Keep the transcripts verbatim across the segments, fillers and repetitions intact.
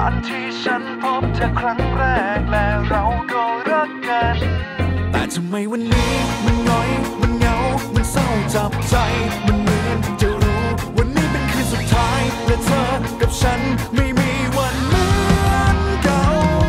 วันที่ฉันพบเธอครั้งแรกและเราก็รักกันแต่ทำไมวันนี้มันน้อยมันเหงามันเศร้าจับใจมันเหมือนจะรู้วันนี้เป็นคืนสุดท้ายและเธอกับฉันไม่มีวันเหมือนเก่า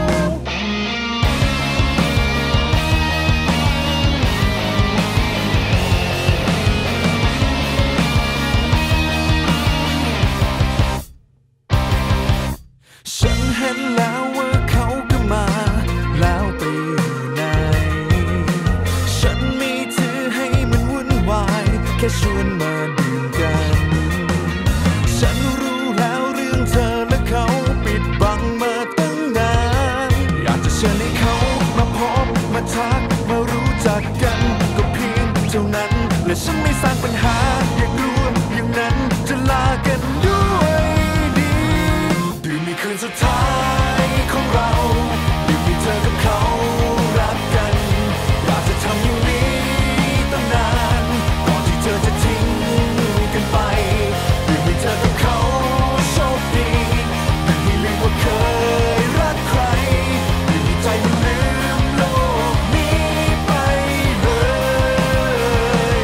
ฉันเห็นแล้วว่าเขาก็มาแล้วไปอยู่ไหนฉันไม่ถือให้มันวุ่นวายแค่ชวนมาดื่มกันฉันรู้แล้วเรื่องเธอและเขาปิดบังมาตั้งนานอยากจะเชิญให้เขามาพบมาทักมารู้จักกันก็เพียงเท่านั้นและฉันไม่สร้างปัญหาอย่ากลัวอย่างนั้นจะลากันด้วยดีดื่มในคืนสุดท้ายของเราดื่มให้เธอกับเขารักกันอยากจะทำอย่างนี้ตั้งนานก่อนที่เธอจะทิ้งกันไปดื่มให้เธอกับเขาโชคดีดื่มให้ลืมว่าเคยรักใครดื่มให้ใจมันลืมโลกนี้ไปเลย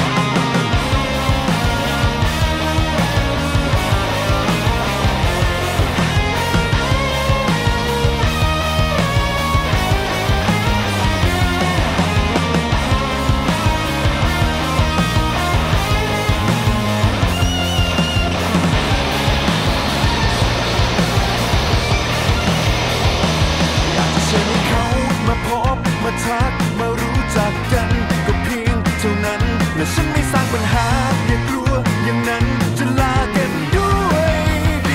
เชิญให้เขามาพบมาทักมารู้จักกันก็เพียงเท่านั้นและฉันไม่สร้างปัญหาอย่ากลัวอย่างนั้นจะลากันด้วยดี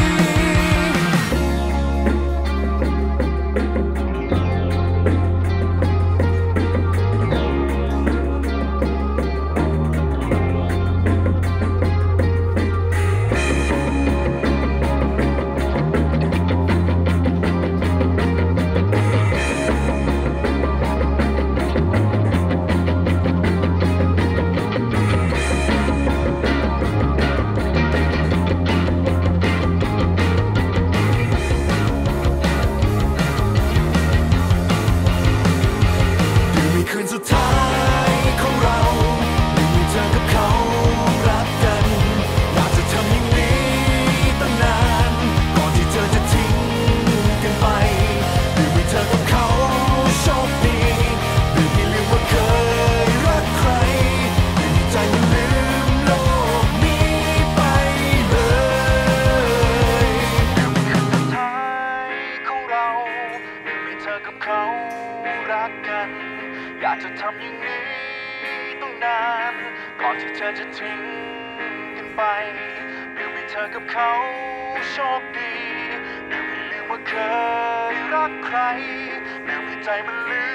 ดื่มในคืนสุดท้ายของเราดื่มให้เธอกับเขารักกันอยากจะทำอย่างนี้ตั้งนานก่อนที่เธอจะทิ้งกันไปดื่มให้เธอกับเขาโชคดีดื่มให้ลืมว่าเคยรักใครดื่มให้ใจมันลืมโลกนี้ไปเลยดื่มในคืนสุดท้ายของเราดื่มให้เธอกับเขารักกันอยากจะทำอย่างนี้ต้องนานก่อนที่เธอจะทิ้งกันไปดื่มให้เธอกับเขาโชคดีดื่มให้ลืมว่าเคยรักใครดื่มให้ใจมันลื